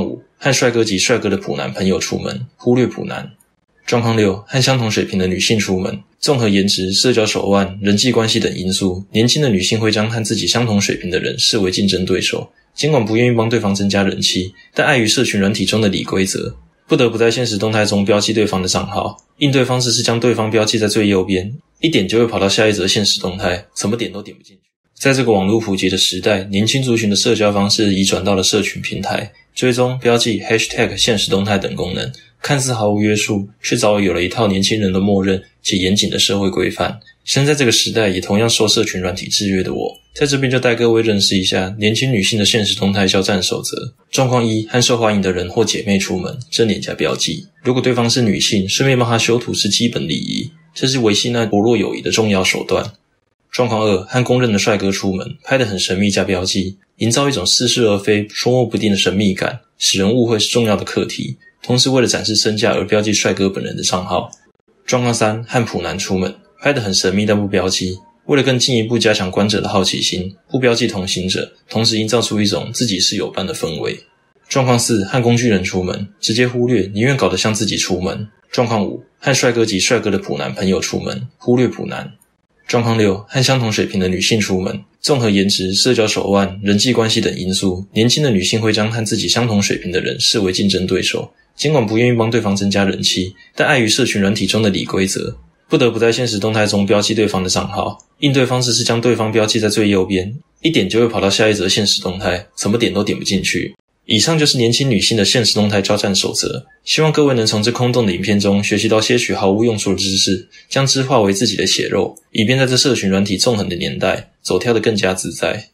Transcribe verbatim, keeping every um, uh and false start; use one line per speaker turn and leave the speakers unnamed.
五，和帅哥及帅哥的普男朋友出门，忽略普男。状况六，和相同水平的女性出门，综合颜值、社交手腕、人际关系等因素，年轻的女性会将和自己相同水平的人视为竞争对手，尽管不愿意帮对方增加人气，但碍于社群软体中的理规则，不得不在现实动态中标记对方的账号。应对方式是将对方标记在最右边，一点就会跑到下一则现实动态，怎么点都点不进去。在这个网络普及的时代，年轻族群的社交方式移转到了社群平台，追踪、标记、hashtag 现实动态等功能，看似毫无约束，却早已有了一套年轻人的默认且严谨的社会规范。身在这个时代也同样受社群软体制约的我，在这边就带各位认识一下年轻女性的现实动态交战守则。状况一，和受欢迎的人或姐妹出门，正脸加标记。如果对方是女性，顺便帮她修图是基本礼仪，这是维系那薄弱友谊的重要手段。状况二，和公认的帅哥出门，拍得很神秘加标记，营造一种似是而非、捉摸不定的神秘感，使人误会是重要的课题，同时为了展示身价而标记帅哥本人的账号。状况三，和普男出门，拍得很神秘但不标记，为了更进一步加强观者的好奇心，不标记同行者，同时营造出一种自己是有伴的氛围。状况四，和工具人出门，直接忽略，宁愿搞得像自己出门。状况五，和帅哥及帅哥的普男朋友出门，忽略普男。状况六，和相同水平的女性出门，综合颜值、社交手腕、人际关系等因素，年轻的女性会将和自己相同水平的人视为竞争对手，尽管不愿意帮对方增加人气，但碍于社群软体中的理规则，不得不在现实动态中标记对方的账号。应对方式是将对方标记在最右边，一点就会跑到下一则现实动态，怎么点都点不进去。以上就是年轻女性的现实动态交战守则，希望各位能从这空洞的影片中学习到些许毫无用处的知识，将之化为自己的血肉，以便在这社群软体纵横的年代，走跳得更加自在。